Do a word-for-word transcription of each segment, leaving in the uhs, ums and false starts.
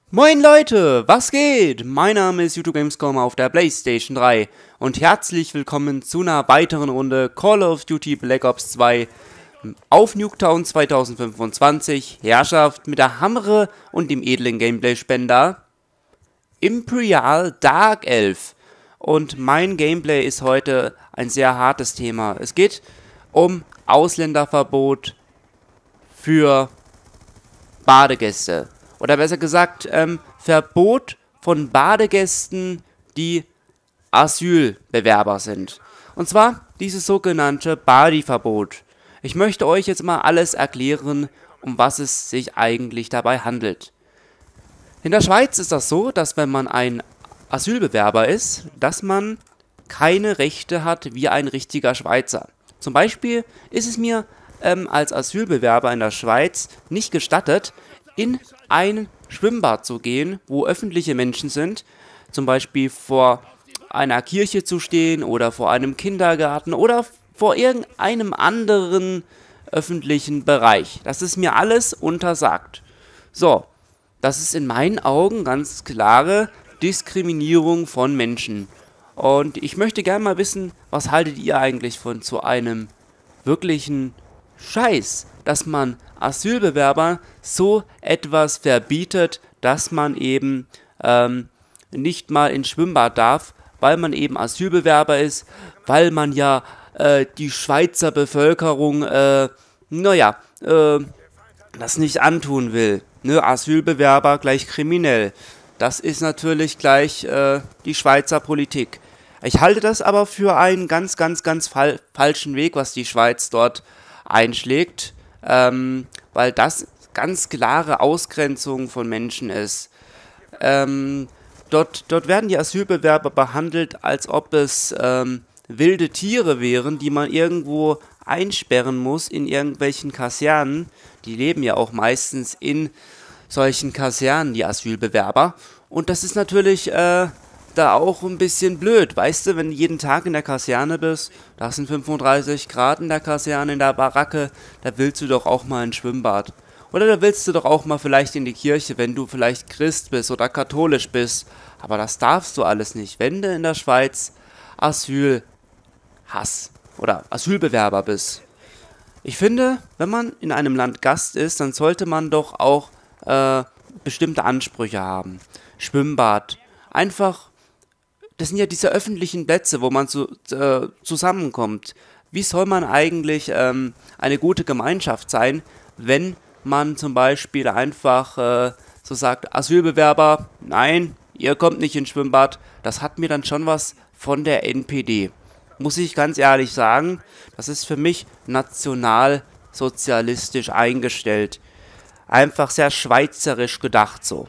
Moin Leute, was geht? Mein Name ist YouTube Gamescom auf der PlayStation drei und herzlich willkommen zu einer weiteren Runde Call of Duty Black Ops zwei auf Nuketown zweitausendfünfundzwanzig, Herrschaft mit der Hamre und dem edlen Gameplay-Spender Imperial Dark Elf. Und mein Gameplay ist heute ein sehr hartes Thema. Es geht um Ausländerverbot für Badegäste. Oder besser gesagt, ähm, Verbot von Badegästen, die Asylbewerber sind. Und zwar dieses sogenannte Badi-Verbot. Ich möchte euch jetzt mal alles erklären, um was es sich eigentlich dabei handelt. In der Schweiz ist das so, dass wenn man ein Asylbewerber ist, dass man keine Rechte hat wie ein richtiger Schweizer. Zum Beispiel ist es mir ähm, als Asylbewerber in der Schweiz nicht gestattet, in ein Schwimmbad zu gehen, wo öffentliche Menschen sind, zum Beispiel vor einer Kirche zu stehen oder vor einem Kindergarten oder vor irgendeinem anderen öffentlichen Bereich. Das ist mir alles untersagt. So, das ist in meinen Augen ganz klare Diskriminierung von Menschen. Und ich möchte gerne mal wissen, was haltet ihr eigentlich von so einem wirklichen Scheiß, dass man Asylbewerbern so etwas verbietet, dass man eben ähm, nicht mal ins Schwimmbad darf, weil man eben Asylbewerber ist, weil man ja äh, die Schweizer Bevölkerung, äh, naja, äh, das nicht antun will. Ne? Asylbewerber gleich kriminell. Das ist natürlich gleich äh, die Schweizer Politik. Ich halte das aber für einen ganz, ganz, ganz fal falschen Weg, was die Schweiz dort einschlägt. Ähm, weil das ganz klare Ausgrenzung von Menschen ist. Ähm, dort, dort werden die Asylbewerber behandelt, als ob es ähm, wilde Tiere wären, die man irgendwo einsperren muss in irgendwelchen Kasernen. Die leben ja auch meistens in solchen Kasernen, die Asylbewerber. Und das ist natürlich äh, da auch ein bisschen blöd, weißt du, wenn du jeden Tag in der Kaserne bist, da sind fünfunddreißig Grad in der Kaserne, in der Baracke, da willst du doch auch mal ein Schwimmbad. Oder da willst du doch auch mal vielleicht in die Kirche, wenn du vielleicht Christ bist oder katholisch bist. Aber das darfst du alles nicht, wenn du in der Schweiz Asyl hast oder Asylbewerber bist. Ich finde, wenn man in einem Land Gast ist, dann sollte man doch auch äh, bestimmte Ansprüche haben. Schwimmbad, einfach. Das sind ja diese öffentlichen Plätze, wo man zu, äh, zusammenkommt. Wie soll man eigentlich ähm, eine gute Gemeinschaft sein, wenn man zum Beispiel einfach äh, so sagt, Asylbewerber, nein, ihr kommt nicht ins Schwimmbad. Das hat mir dann schon was von der N P D. Muss ich ganz ehrlich sagen, das ist für mich nationalsozialistisch eingestellt. Einfach sehr schweizerisch gedacht so.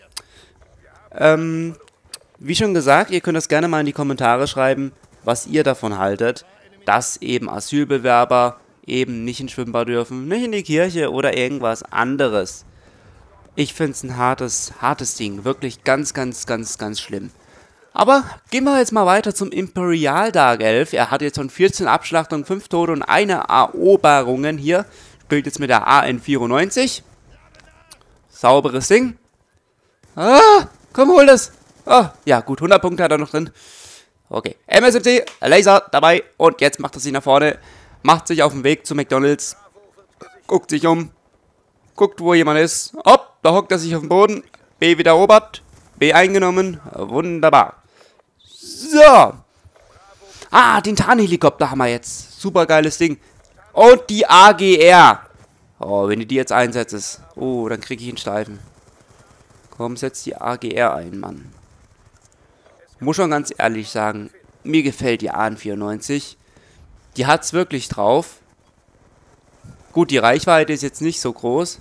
Ähm... Wie schon gesagt, ihr könnt das gerne mal in die Kommentare schreiben, was ihr davon haltet, dass eben Asylbewerber eben nicht ins Schwimmbad dürfen, nicht in die Kirche oder irgendwas anderes. Ich finde es ein hartes, hartes Ding, wirklich ganz, ganz, ganz, ganz schlimm. Aber gehen wir jetzt mal weiter zum Imperial Dark Elf. Er hat jetzt schon vierzehn Abschlachtungen, fünf Tote und eine Eroberungen hier. Spielt jetzt mit der A N vierundneunzig. Sauberes Ding. Ah, komm, hol das. Oh, ja gut, hundert Punkte hat er noch drin. Okay, M S M C, Laser dabei und jetzt macht er sich nach vorne, macht sich auf den Weg zu McDonald's, guckt sich um, guckt, wo jemand ist. Hopp, da hockt er sich auf dem Boden, B wieder erobert, B eingenommen, wunderbar. So. Ah, den Tarnhelikopter haben wir jetzt, super geiles Ding. Und die A G R. Oh, wenn du die jetzt einsetzt, oh, dann kriege ich einen Steifen. Komm, setz die A G R ein, Mann. Muss schon ganz ehrlich sagen, mir gefällt die A N vierundneunzig. Die hat's wirklich drauf. Gut, die Reichweite ist jetzt nicht so groß.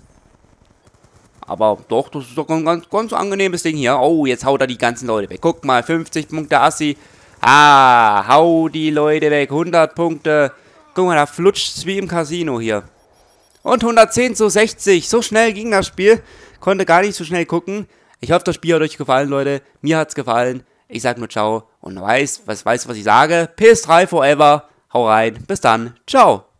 Aber doch, das ist doch ein ganz, ganz angenehmes Ding hier. Oh, jetzt haut er die ganzen Leute weg. Guck mal, fünfzig Punkte Assi. Ah, hau die Leute weg. hundert Punkte. Guck mal, da flutscht's wie im Casino hier. Und hundertzehn zu sechzig. So schnell ging das Spiel. Konnte gar nicht so schnell gucken. Ich hoffe, das Spiel hat euch gefallen, Leute. Mir hat's gefallen. Ich sag nur ciao und weiß, was weiß, was ich sage. P S drei forever. Hau rein. Bis dann. Ciao.